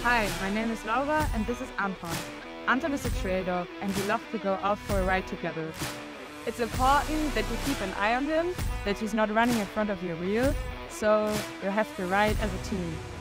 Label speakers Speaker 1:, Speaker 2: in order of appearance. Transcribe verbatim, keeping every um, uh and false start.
Speaker 1: Hi, my name is Laura and this is Anton. Anton is a trail dog and we love to go out for a ride together. It's important that you keep an eye on him, that he's not running in front of your wheel, so you have to ride as a team.